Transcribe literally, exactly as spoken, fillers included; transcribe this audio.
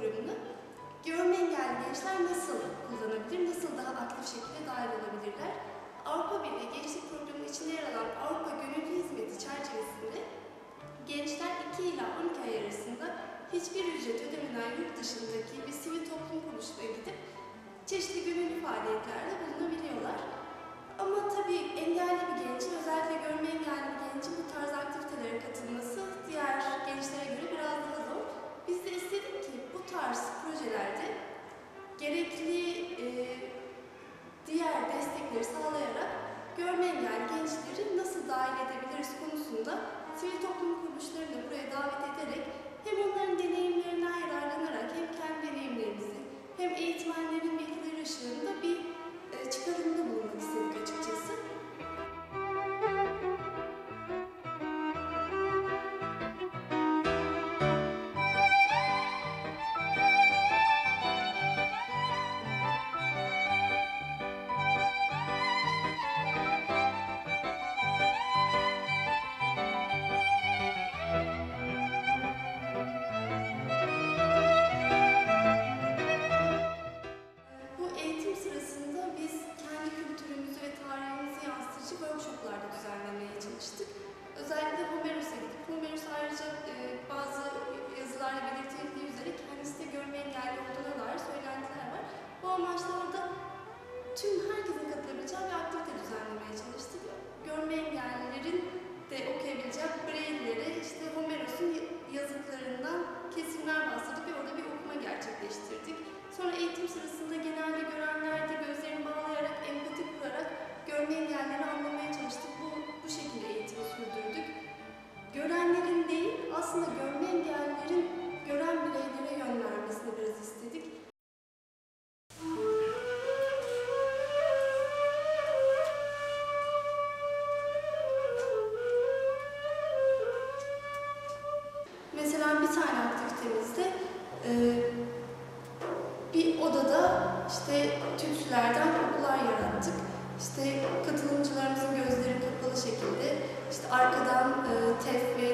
programını görme engelli gençler nasıl kullanabilir, nasıl daha aktif şekilde dahil olabilirler? Avrupa Birliği Gençlik Programı içinde yer alan Avrupa Gönüllü Hizmeti çerçevesinde gençler iki ila on iki ay arasında hiçbir ücret ödemeden yurt dışındaki bir sivil toplum kuruluşuna gidip çeşitli gönüllü faaliyetlerde bulunabiliyorlar. Ama tabii engelli bir gencin, özellikle görme engelli bir gencin bu tarz aktivitelere katılması diğer gençlere göre biraz daha zor. Biz de istedik ki bu tarz projelerde gerekli e, diğer destekleri sağlayarak görme engelli gençleri nasıl dahil edebiliriz konusunda sivil toplum kuruluşlarını buraya davet ederek hem onların deneyimlerinden yararlanarak hem kendi deneyimlerimizi hem eğitmenlerin bilgileri ışığında bir e, çıkarımda bulunmak istedik açıkçası. Sonra eğitim sırasında genelde görenlerde gözlerini bağlayarak, empati kurarak görme engellileri anlamaya çalıştık. Bu, bu şekilde eğitimi sürdürdük. Görenlerin değil, aslında görme engellilerin gören bireylere yön vermesini biraz istedik. Mesela bir tane aktivitemizde e, bir odada işte tütsülerden kokular yarattık. İşte katılımcılarımızın gözleri kapalı şekilde işte arkadan e, tef ve